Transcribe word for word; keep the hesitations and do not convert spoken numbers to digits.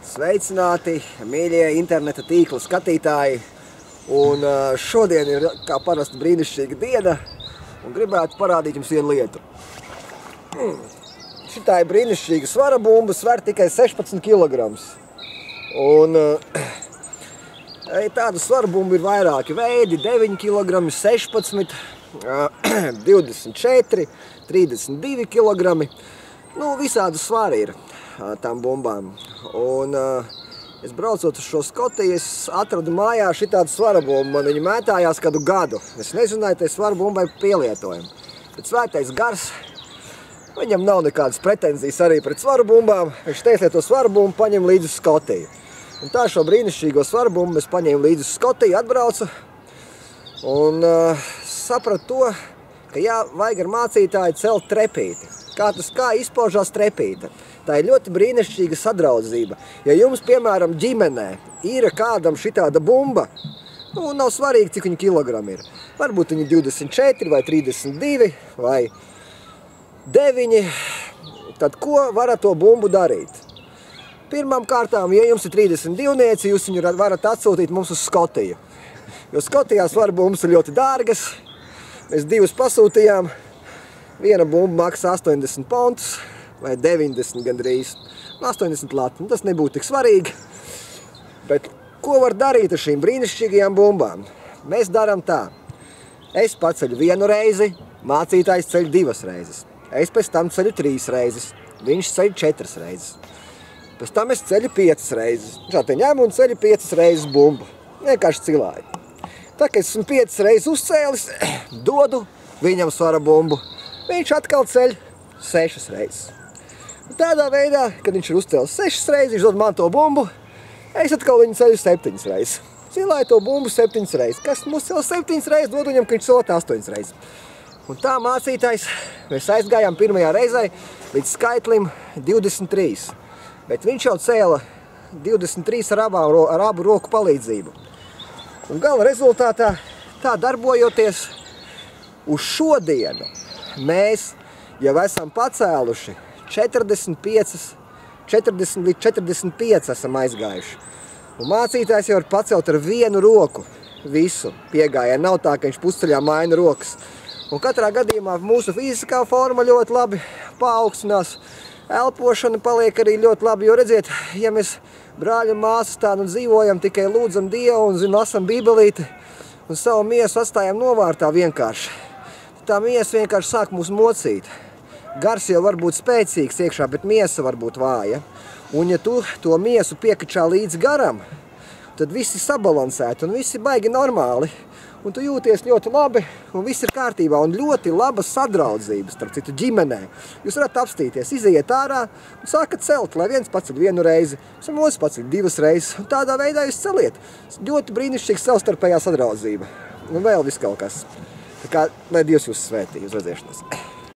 Sveicināti, mīļie interneta tīkla skatītāji. Un šodien ir kā parasti brīnišķīga diena un gribētu parādīt jums vienu lietu. Šitā ir brīnišķīga svara bumba, sver tikai sešpadsmit kilogramus. Un tādu svara bumbu ir vairāki veidi, deviņi kilogrami, sešpadsmit, divdesmit četri, trīsdesmit divi kilogrami. Nu, visādi svari ir tām bumbām. Un es braucot uz šo Skotiju, es atradu mājā šitādu svara bumbu. Man viņa mētājās kādu gadu. Es nezināju, tai svara bumbai pielietojumu. Bet svētais gars, viņam nav nekādas pretenzijas arī pret svara bumbām. Viņš teica, to svara bumbu paņem līdzi uz Skotiju. Un tā šo brīnišķīgo svara bumbu es paņēmu līdzi uz Skotiju, atbraucu un uh, sapratu to, ka jā, vajag ar mācītāju celt trepīti. Kā tas kā izpaužās trepīte. Tā ir ļoti brīnišķīga sadraudzība. Ja jums, piemēram, ģimenē ir kādam šitāda bumba, nu, nav svarīgi, cik viņa kilogrami ir. Varbūt viņa divdesmit četri vai trīsdesmit divi vai deviņi. Tad ko var ar to bumbu darīt? Pirmām kārtām, ja jums ir trīsdesmit divnieci, jūs viņu varat atsūtīt mums uz Skotiju. Jo Skotijā svara bumbas ir ļoti dārgas. Mēs divus pasūtījām. Viena bumba maksā astoņdesmit pontus vai deviņdesmit gandrīz. astoņdesmit lati. Tas nebūtu tik svarīgi. Bet ko var darīt ar šīm brīnišķīgajām bumbām? Mēs darām tā. Es paceļu vienu reizi, mācītājs ceļ divas reizes. Es pēc tam ceļu trīs reizes. Viņš ceļ četras reizes. Pēc tam es ceļu piecas reizes. Šā te ņemu un ceļu piecas reizes bumbu. Vienkārši cilāju. Tā kā esmu piecas reizes uzcēlis, dodu viņam svara bumbu. Viņš atkal ceļ sešas reizes. Un tādā veidā, kad viņš ir uzcēlis sešas reizes, viņš dod man to bumbu, es atkal viņu ceļu septiņas reizes. Cilāju to bumbu septiņas reizes. Kas mums ceļ septiņas reizes, dod viņam, ka viņš celot astoņas reizes. Un tā mācītājs, mēs aizgājām pirmajā reizē līdz skaitlim divdesmit trīs. Bet viņš jau cēla divdesmit trīs ar, abām, ar abu roku palīdzību. Un gala rezultātā, tā darbojoties, uz šodienu mēs jau esam pacēluši četrdesmit piecas, četrdesmit līdz četrdesmit pieci esam aizgājuši. Un mācītājs jau var pacelt ar vienu roku visu piegājienu. Nav tā, ka viņš pusceļā maina rokas. Un katrā gadījumā mūsu fiziskā forma ļoti labi paaugstinās. Elpošana paliek arī ļoti labi, jo redziet, ja mēs brāļi un māsas tā nu dzīvojam, tikai lūdzam Dievu un zinu, lasam bībelīti un savu miesu atstājam novārtā vienkārši. Tā miesa vienkārši sāk mūs mocīt. Gars jau var būt spēcīgs iekšā, bet miesa var būt vāja. Un ja tu to miesu piekačā līdz garam, tad viss ir sabalansēti un viss ir baigi normāli. Un tu jūties ļoti labi un viss ir kārtībā. Un ļoti laba sadraudzība starp citu ģimenē. Jūs varat apstīties, iziet ārā un sākat celt, lai viens paceļ vienu reizi, un otrs paceļ divas reizes. Un tādā veidā jūs celiet. Ļoti brīnišķīga savstarpējā sadraudzība. Un vēl viss kaut kas. Tā kā, lai Dievs jūs svētī uz redzēšanos.